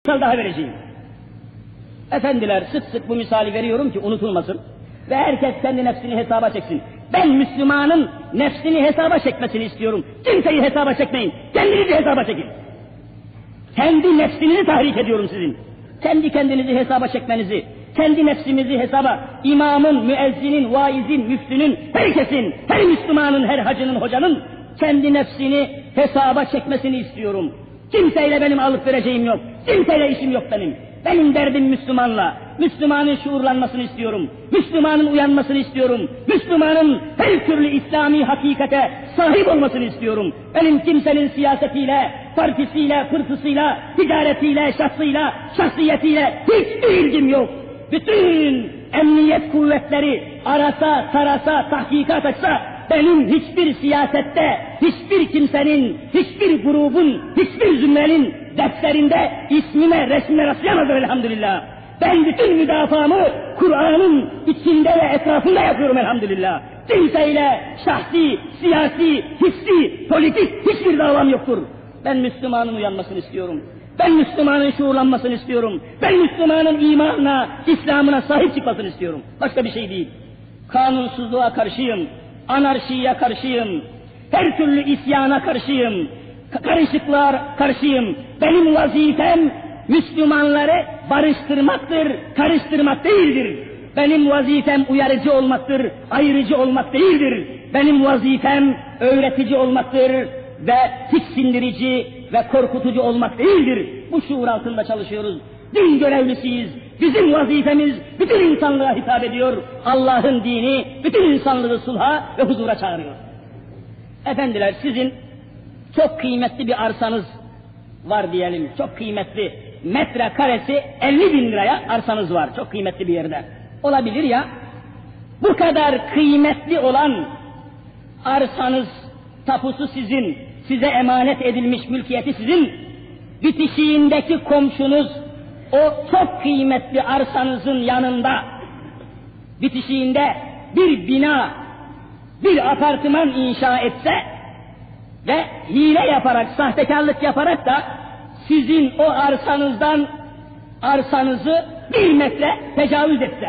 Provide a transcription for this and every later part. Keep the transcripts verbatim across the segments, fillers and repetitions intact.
misal daha vereceğim. Efendiler, sık sık bu misali veriyorum ki unutulmasın ve herkes kendi nefsini hesaba çeksin. Ben Müslümanın nefsini hesaba çekmesini istiyorum. Kimseyi hesaba çekmeyin, kendinizi hesaba çekin. Kendi nefsinizi tahrik ediyorum sizin. Kendi kendinizi hesaba çekmenizi, kendi nefsimizi hesaba, imamın, müezzinin, vaizin, müftünün, herkesin, her Müslümanın, her hacının, hocanın kendi nefsini hesaba çekmesini istiyorum. Kimseyle benim alıp vereceğim yok, kimseyle işim yok benim. Benim derdim Müslümanla, Müslümanın şuurlanmasını istiyorum, Müslümanın uyanmasını istiyorum, Müslümanın her türlü İslami hakikate sahip olmasını istiyorum. Benim kimsenin siyasetiyle, partisiyle, fırtısıyla, ticaretiyle, şahsıyla, şahsiyetiyle hiçbir ilgim yok. Bütün emniyet kuvvetleri arasa, tarasa, tahkikat açsa, benim hiçbir siyasette, hiçbir kimsenin, hiçbir grubun, hiçbir zümrenin derslerinde ismime, resmime rastlayamadım elhamdülillah. Ben bütün müdafaamı Kur'an'ın içinde ve etrafında yapıyorum elhamdülillah. Kimseyle şahsi, siyasi, hissi, politik hiçbir davam yoktur. Ben Müslümanın uyanmasını istiyorum. Ben Müslümanın şuurlanmasını istiyorum. Ben Müslümanın imanına, İslam'ına sahip çıkmasını istiyorum. Başka bir şey değil. Kanunsuzluğa karşıyım, anarşiye karşıyım, her türlü isyana karşıyım, karışıklığa karşıyım. Benim vazifem Müslümanları barıştırmaktır, karıştırmak değildir. Benim vazifem uyarıcı olmaktır, ayrıcı olmak değildir. Benim vazifem öğretici olmaktır ve tiksindirici ve korkutucu olmak değildir. Bu şuur altında çalışıyoruz. Din görevlisiyiz. Bizim vazifemiz bütün insanlığa hitap ediyor. Allah'ın dini bütün insanlığı sulha ve huzura çağırıyor. Efendiler, sizin çok kıymetli bir arsanız var diyelim. Çok kıymetli. Metrekaresi elli bin liraya arsanız var. Çok kıymetli bir yerde. Olabilir ya. Bu kadar kıymetli olan arsanız, tapusu sizin, size emanet edilmiş mülkiyeti sizin, bitişiğindeki komşunuz o çok kıymetli arsanızın yanında, bitişiğinde bir bina, bir apartman inşa etse ve hile yaparak, sahtekarlık yaparak da sizin o arsanızdan arsanızı bir metre tecavüz etse,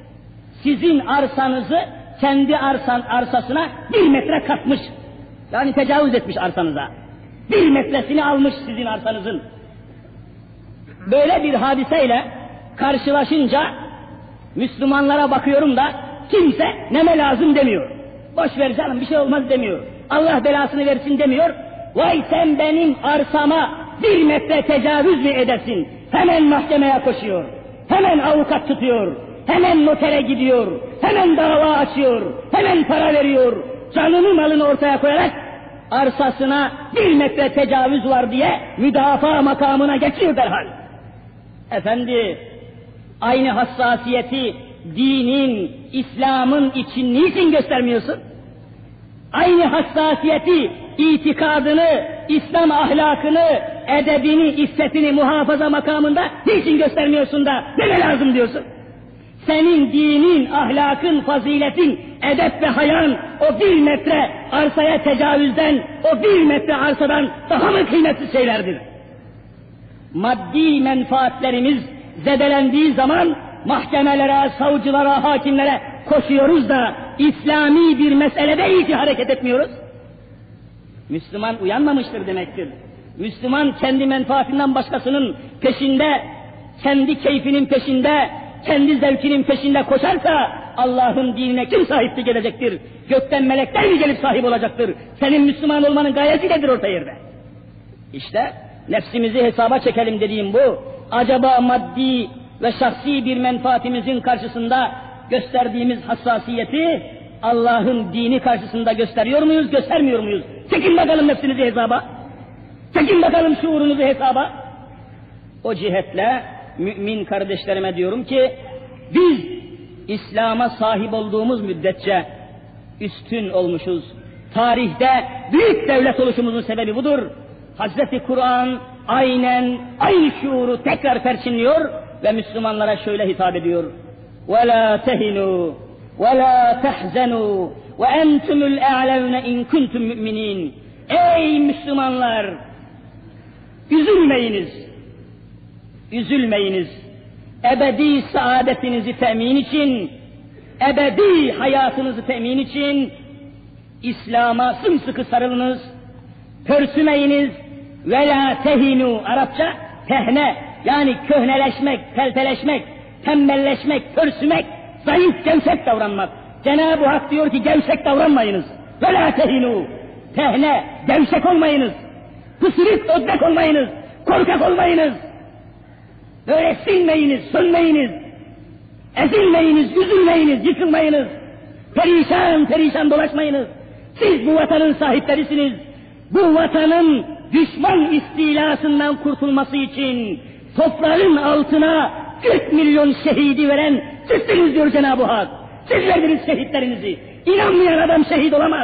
sizin arsanızı kendi arsan arsasına bir metre katmış, yani tecavüz etmiş arsanıza, bir metresini almış sizin arsanızın. Böyle bir hadiseyle karşılaşınca Müslümanlara bakıyorum da kimse neme lazım demiyor. Boş ver canım, bir şey olmaz demiyor. Allah belasını versin demiyor. Vay sen benim arsama bir metre tecavüz mü edersin? Hemen mahkemeye koşuyor. Hemen avukat tutuyor. Hemen notere gidiyor. Hemen dava açıyor. Hemen para veriyor. Canını malını ortaya koyarak arsasına bir metre tecavüz var diye müdafaa makamına geçiyor derhal. Efendi, aynı hassasiyeti dinin, İslam'ın için niçin göstermiyorsun? Aynı hassasiyeti, itikadını, İslam ahlakını, edebini, iffetini muhafaza makamında niçin göstermiyorsun da ne lazım diyorsun? Senin dinin, ahlakın, faziletin, edep ve hayan o bir metre arsaya tecavüzden, o bir metre arsadan daha mı kıymetli şeylerdir? Maddi menfaatlerimiz zedelendiği zaman mahkemelere, savcılara, hakimlere koşuyoruz da İslami bir meselede hiç hareket etmiyoruz. Müslüman uyanmamıştır demektir. Müslüman kendi menfaatinden başkasının peşinde, kendi keyfinin peşinde, kendi zevkinin peşinde koşarsa Allah'ın dinine kim sahipli gelecektir? Gökten melekler mi gelip sahip olacaktır? Senin Müslüman olmanın gayesi nedir orta yerde? İşte nefsimizi hesaba çekelim dediğim bu. Acaba maddi ve şahsi bir menfaatimizin karşısında gösterdiğimiz hassasiyeti Allah'ın dini karşısında gösteriyor muyuz, göstermiyor muyuz? Çekin bakalım nefsinizi hesaba. Çekin bakalım şuurunuzu hesaba. O cihetle mümin kardeşlerime diyorum ki biz İslam'a sahip olduğumuz müddetçe üstün olmuşuz. Tarihte büyük devlet oluşumuzun sebebi budur. Hazreti Kur'an aynen aynı şuuru tekrar perçinliyor ve Müslümanlara şöyle hitap ediyor. وَلَا تَهِنُوا وَلَا تَحْزَنُوا وَاَنْتُمُ الْاَعْلَوْنَ اِنْ كُنْتُمْ مُؤْمِنِينَ. Ey Müslümanlar! Üzülmeyiniz, üzülmeyiniz. Ebedi saadetinizi temin için, ebedi hayatınızı temin için İslam'a sımsıkı sarılınız, pörsümeyiniz. Ve la tehinu, Arapça tehne, yani köhneleşmek, pelteleşmek, tembelleşmek, pörsümek, zayıf, gevşek davranmak. Cenab-ı Hak diyor ki gevşek davranmayınız. Ve la tehinu, tehne, gevşek olmayınız. Pısırık, ödlek olmayınız. Korkak olmayınız. Böyle silmeyiniz, sönmeyiniz. Ezilmeyiniz, üzülmeyiniz, yıkılmayınız. Perişan perişan dolaşmayınız. Siz bu vatanın sahiplerisiniz. Bu vatanın düşman istilasından kurtulması için toprağın altına kırk milyon şehidi veren sizsiniz diyor Cenab-ı Hak. Siz verdiniz şehitlerinizi. İnanmayan adam şehit olamaz.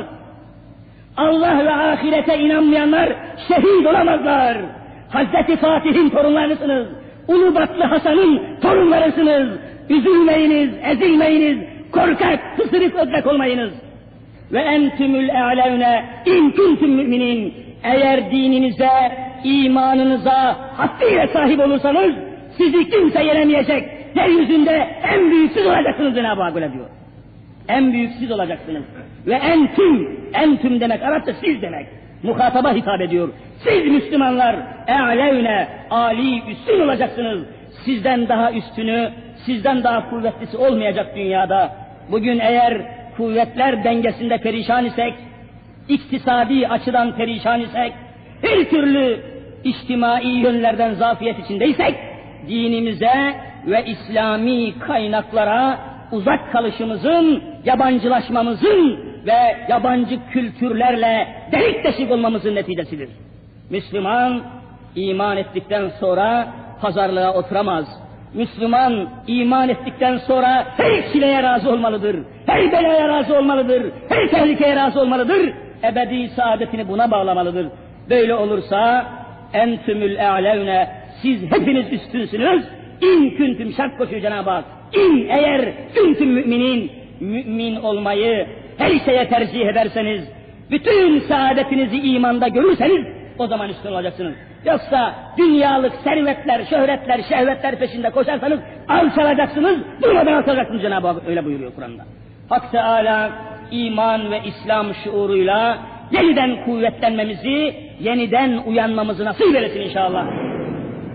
Allah ve ahirete inanmayanlar şehit olamazlar. Hazreti Fatih'in torunlarısınız. Ulubatlı Hasan'ın torunlarısınız. Üzülmeyiniz, ezilmeyiniz, korkak, pısırık, ödlek olmayınız. Ve entümül e'levne in kuntum müminin. Eğer dininize, imanınıza hakkıyla sahip olursanız sizi kimse yenemeyecek. Yeryüzünde en büyük siz olacaksınız Cenab-ı Hak öyle diyor. En büyük siz olacaksınız. Ve entüm, entüm demek Arapça siz demek. Muhataba hitap ediyor. Siz Müslümanlar e'levne, âli, üstün olacaksınız. Sizden daha üstünü, sizden daha kuvvetlisi olmayacak dünyada. Bugün eğer kuvvetler dengesinde perişan isek, iktisadi açıdan perişan isek, her türlü içtimai yönlerden zafiyet içindeysek, dinimize ve İslami kaynaklara uzak kalışımızın, yabancılaşmamızın ve yabancı kültürlerle delik deşik olmamızın neticesidir. Müslüman, iman ettikten sonra pazarlığa oturamaz. Müslüman, iman ettikten sonra her çileye razı olmalıdır, her belaya razı olmalıdır, her tehlikeye razı olmalıdır, ebedi saadetini buna bağlamalıdır. Böyle olursa, entümül e'levne, siz hepiniz üstünsünüz, in küntüm, şart koşuyor Cenab-ı Hak, in eğer küntüm müminin, mümin olmayı her şeye tercih ederseniz, bütün saadetinizi imanda görürseniz, o zaman üstün olacaksınız. Yoksa dünyalık servetler, şöhretler, şehvetler peşinde koşarsanız alçalacaksınız, durmadan alçalacaksınız Cenab-ı Hak öyle buyuruyor Kur'an'da. Hak Teâlâ iman ve İslam şuuruyla yeniden kuvvetlenmemizi, yeniden uyanmamızı nasip eylesin inşallah.